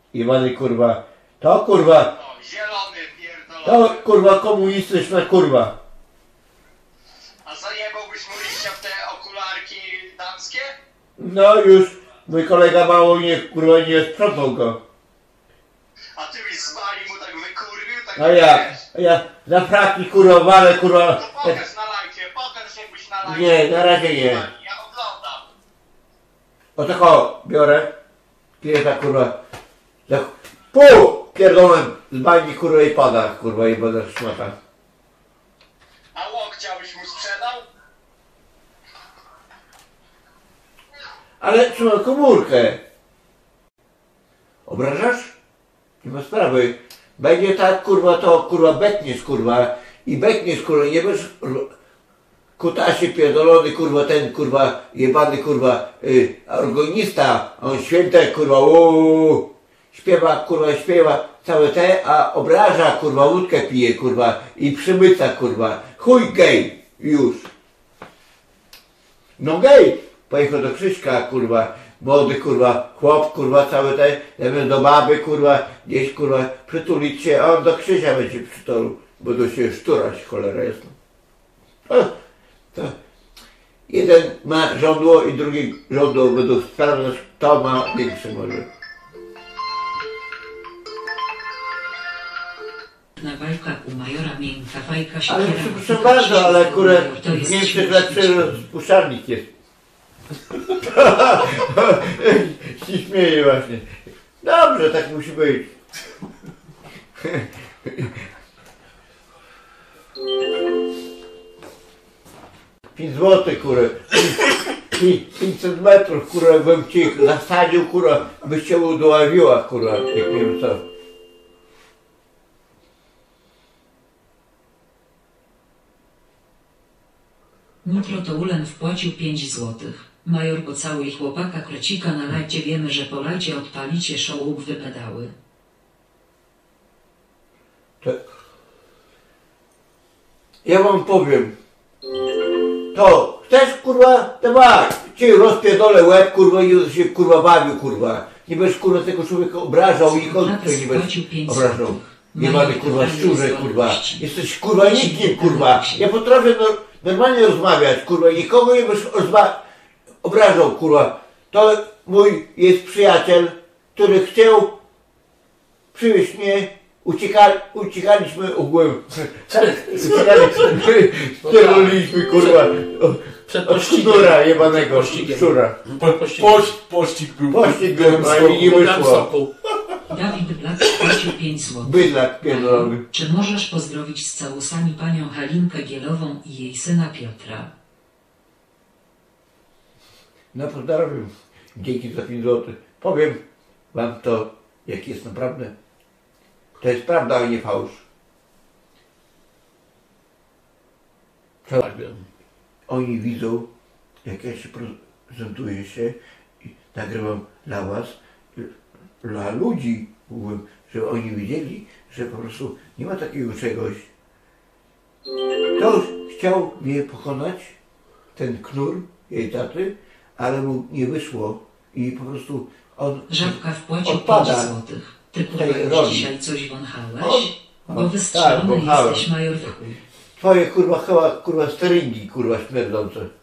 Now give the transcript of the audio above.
Jebany kurwa. To kurwa. O, zielony pierdolony. To kurwa komunistyczna kurwa. A zajebałbyś mu liścia w te okularki damskie? No już mój kolega mało nie kurwa nie sprzątał go. A ty byś z Bali mu tak wykurwił, tak A ja za fraki kurwa walę kurwa. To pokaż na lajcie, pokaż jakbyś na lajcie. Nie, na razie nie. Ja oglądam. O tako biorę. Klienta kurwa. Tak pół pierdolę z bani kurwa i pada kurwa i będę szmata. A łokcia byś mu sprzedał? Ale trzymaj komórkę. Obrażasz? Nie ma sprawy. Będzie tak kurwa to kurwa bekniesz kurwa. I bekniesz kurwa, nie będziesz kutasie pierdolony kurwa ten kurwa jebany kurwa organista. On święte kurwa śpiewa całe te, a obraża kurwa łódkę pije kurwa i przymyca kurwa. Chuj gej już. No gej. Pojechał do Krzyśka, kurwa, młody, kurwa, chłop, kurwa, cały ten, zamiast do baby, kurwa, gdzieś, kurwa, przytulić się, a on do Krzysia będzie przytulił, bo to się szturać, cholera jest. To jeden ma żądło i drugi żądło, będą sprawdzać, kto ma większy może. Na walkach u majora miękka fajka się. Ale przepraszam bardzo, ale kurwa, w Niemczech lepszy rozpuszczalnik jest. się śmieje właśnie. Dobrze, tak musi być. 5 zł, kurę. 500 metrów, kurwa, bym ci zasadził, kurwa, byś się udoławiła, kurwa, jak nie wiem co. Jutro to Ulen wpłacił 5 złotych. Major pocałuj chłopaka krecika na lajcie, wiemy, że po lajcie odpalicie show wypadały. Ja wam powiem. To chcesz kurwa, to masz. Ci rozpierdolę łeb kurwa i się kurwa bawił kurwa. Nie będziesz kurwa tego człowieka obrażał i nikogo nie będziesz obrażał. Nie mamy kurwa szczurze kurwa. Jesteś kurwa nikim kurwa. Ja potrafię normalnie rozmawiać kurwa i nikogo nie będziesz obrażał kurwa. To mój jest przyjaciel, który chciał przywieźć mnie. Uciekaliśmy ogółem. Steroliliśmy kurwa od sznura jebanego szczura. Pościg był. Pościg był, ale nie wyszło. Dawid Black wpłacił 5 złotych. Bydlak pierdolony. Czy możesz pozdrowić z całusami panią Halinkę Gielową i jej syna Piotra? No pozdrawiam. Dzięki za 5 zł. Powiem wam to, jak jest naprawdę. To jest prawda, a nie fałsz. Co? Oni widzą, jak ja się prezentuję się i nagrywam dla was, dla ludzi, mówię, żeby oni widzieli, że po prostu nie ma takiego czegoś. Ktoś chciał mnie pokonać, ten knur jej taty, ale mu nie wyszło i po prostu on Żabka wpłacił odpada 5 złotych. Ty kurwa tej już roli. dzisiaj coś wąchałeś? Bo Tak, wystrzelony wąchałem. jesteś, major w chuj. Twoje kurwa chyba kurwa steringi kurwa śmierdzące.